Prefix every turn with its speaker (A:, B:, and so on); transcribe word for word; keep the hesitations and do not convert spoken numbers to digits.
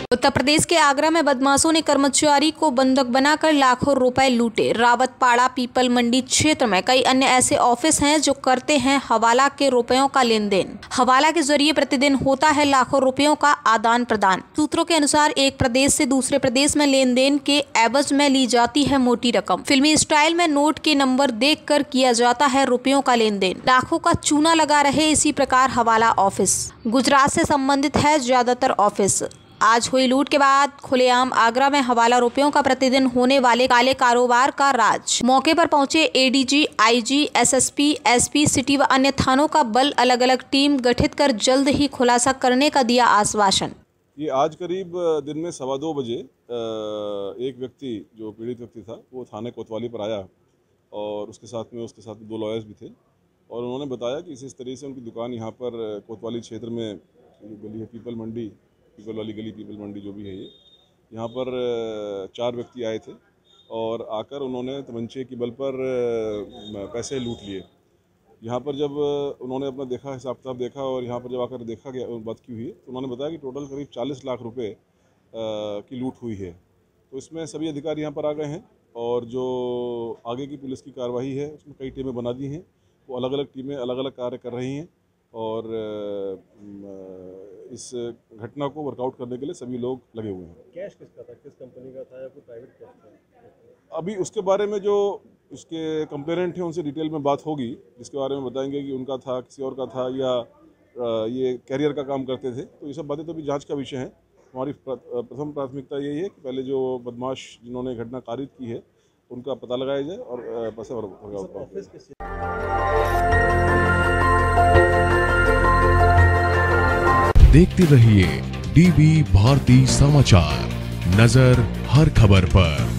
A: उत्तर प्रदेश के आगरा में बदमाशों ने कर्मचारी को बंधक बनाकर लाखों रुपए लूटे। रावतपाड़ा पीपल मंडी क्षेत्र में कई अन्य ऐसे ऑफिस हैं जो करते हैं हवाला के रुपयों का लेन देन। हवाला के जरिए प्रतिदिन होता है लाखों रुपयों का आदान प्रदान। सूत्रों के अनुसार एक प्रदेश से दूसरे प्रदेश में लेन देन के एवज में ली जाती है मोटी रकम। फिल्मी स्टाइल में नोट के नंबर देख कर किया जाता है रुपयों का लेन देन। लाखों का चूना लगा रहे इसी प्रकार हवाला ऑफिस। गुजरात से संबंधित है ज्यादातर ऑफिस। आज हुई लूट के बाद खुलेआम आगरा में हवाला रुपयों का प्रतिदिन होने वाले काले कारोबार का राज। मौके पर पहुंचे ADG, IG, SSP, SP city व अन्य थानों का बल अलग अलग टीम गठित कर जल्द ही खुलासा करने का दिया आश्वासन।
B: ये आज करीब दिन में सवा दो बजे एक व्यक्ति जो पीड़ित व्यक्ति था वो थाने कोतवाली पर आया और उसके साथ में उसके साथ दो लॉयर्स भी थे और उन्होंने बताया कि इस तरह से उनकी दुकान यहाँ पर कोतवाली क्षेत्र में गली है पीपल मंडी, पीपल वाली गली पीपल मंडी जो भी है ये, यहाँ पर चार व्यक्ति आए थे और आकर उन्होंने तमंचे की बल पर पैसे लूट लिए। यहाँ पर जब उन्होंने अपना देखा, हिसाब किताब देखा और यहाँ पर जब आकर देखा गया बात की हुई है तो उन्होंने बताया कि टोटल करीब चालीस लाख रुपए की लूट हुई है। तो इसमें सभी अधिकारी यहाँ पर आ गए हैं और जो आगे की पुलिस की कार्रवाई है उसमें कई टीमें बना दी हैं। वो अलग अलग टीमें अलग अलग कार्य कर रही हैं और इस घटना को वर्कआउट करने के लिए सभी लोग लगे हुए हैं।
C: कैश किसका था, किस कंपनी का था या कोई प्राइवेट कैश था?
B: अभी उसके बारे में जो उसके कंप्लेनेंट हैं उनसे डिटेल में बात होगी, जिसके बारे में बताएंगे कि उनका था, किसी और का था या ये कैरियर का काम करते थे। तो ये सब बातें तो अभी जांच का विषय है। हमारी प्रथम प्राथमिकता यही है कि पहले जो बदमाश जिन्होंने घटना कारित की है उनका पता लगाया जाए और पैसे वर्कआउट।
D: देखते रहिए डीबी भारती समाचार, नजर हर खबर पर।